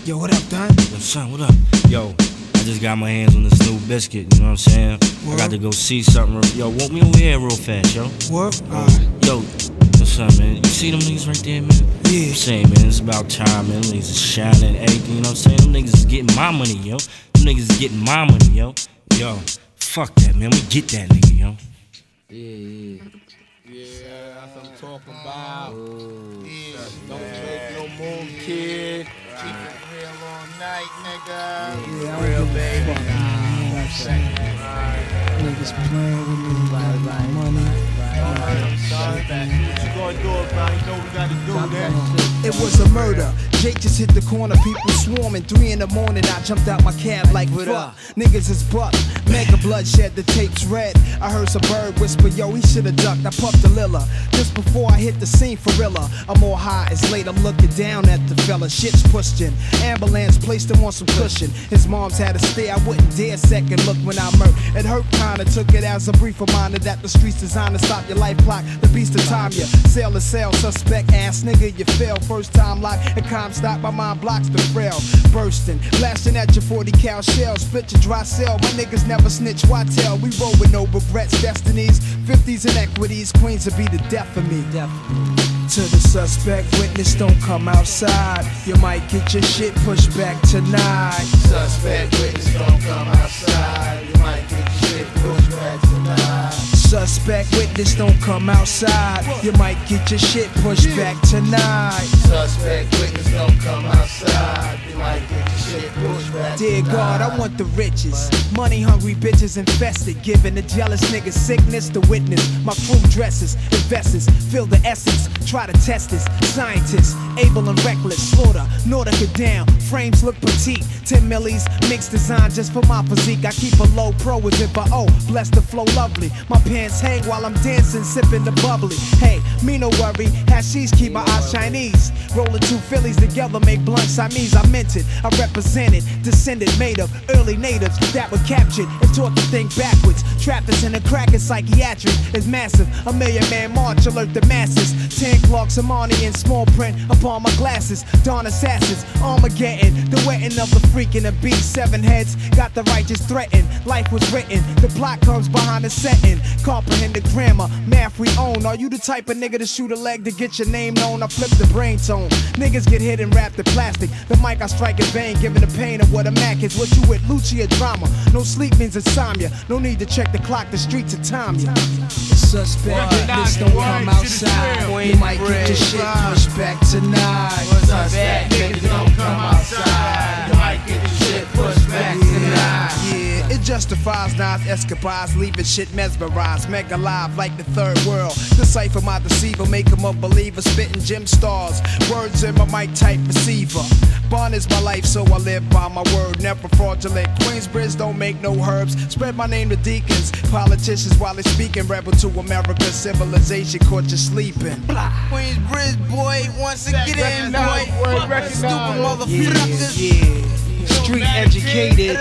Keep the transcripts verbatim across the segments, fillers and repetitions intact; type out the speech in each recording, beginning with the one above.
Yo, what up, Don? Yo, son, what up? Yo, I just got my hands on this new biscuit, you know what I'm saying? Word. I got to go see something. Yo, walk me over here real fast, yo. What? Uh, Alright. yo, what's up, man? You see them niggas right there, man? Yeah. I'm saying, man, it's about time, man. Them niggas is shining, everything, you know what I'm saying? Them niggas is getting my money, yo. Them niggas is getting my money, yo. Yo, fuck that, man. We get that nigga, yo. Yeah, yeah. Yeah, that's what I'm talking about. Ooh, Yeah, don't make no move, kid. Keep it real all night, nigga. Yeah, real, baby. Niggas playing with me, right, right, money. What you gonna do about it? You know we gotta do that. It was a murder. Jake just hit the corner, people swarming. Three in the morning, I jumped out my cab like fuck. Niggas is buck, mega bloodshed, the tape's red. I heard some bird whisper, yo, he shoulda ducked. I puffed a lilla just before I hit the scene for real. I'm all high, it's late, I'm looking down at the fella. Shit's pushed in. Ambulance placed him on some cushion. His mom's had to stay, I wouldn't dare second look when I murked. It hurt kinda, took it as a brief reminder that the streets designed to stop your life clock. The beast of time you sell to sell, suspect ass nigga, you fail. First time lock, and calm stop, my mind blocks the frail. Bursting, blasting at your forty cal shells, split your dry cell. My niggas never snitch, why tell? We roll with no regrets, destinies, fifties and equities. Queens will be the death of me. To the suspect, witness don't come outside. You might get your shit pushed back tonight. Suspect witness don't come outside. You might get your shit pushed back tonight. Suspect witness don't come outside. You might get your shit pushed back tonight. Suspect witness don't come outside. You might get your shit pushed back Dear tonight. God, I want the riches. Money hungry bitches infested, giving the jealous niggas sickness to witness. My crew dresses, investors, feel the essence. Try to test this. Scientists, able and reckless, slaughter, Nordica down. Frames look petite. ten millis, mixed design just for my physique. I keep a low pro as if I owe. Bless the flow lovely. My pants hang while I'm dancing, sipping the bubbly. Hey, me no worry. Hashish keep my eyes Chinese. Rolling two Phillies together make blunt Siamese. I meant it. I represented, descended, made of early natives that were captured and taught to think backwards. Trapped us in a crack and psychiatric is massive. A million man march alert the masses. Ten Clark, Samani in small print upon my glasses. Dawn assassins, Armageddon, the wetting of the freak in a beast. Seven heads got the righteous threatened. Life was written, the plot comes behind the setting. Comprehend the grammar, math we own. Are you the type of nigga to shoot a leg to get your name known? I flip the brain tone. Niggas get hit and wrapped in plastic. The mic I strike in vain, giving the pain of what a Mac is. What you with, Lucia drama? No sleep means insomnia. No need to check the clock, the streets are time ya. Suspect witness don't come outside. You might get your shit pushed back tonight. Suspect niggas don't come outside. You might get your shit pushed back tonight. Yeah, it justifies Nas escapades, leaving shit mesmerized. Mega live like the third world. Decipher my deceiver, make him a believer. Spitting gem stars, words in my mic type receiver. Bond is my life, so I live by my word. Never fraudulent. Queensbridge don't make no herbs. Spread my name to deacons. Politicians while they speaking. Rebel to America, civilization caught you sleeping. Queensbridge boy, once again, boy. Stupid motherfuckers. Yeah, yeah. Street educated,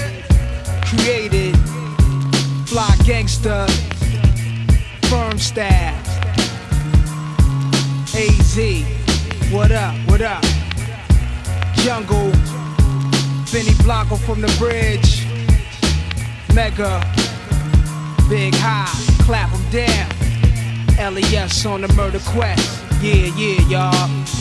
created, fly gangster, firm staff. A Z, what up, what up? Jungle, Benny Blanco from the bridge. Mega, Big High, clap 'em down. L E S on the murder quest. Yeah, yeah, y'all.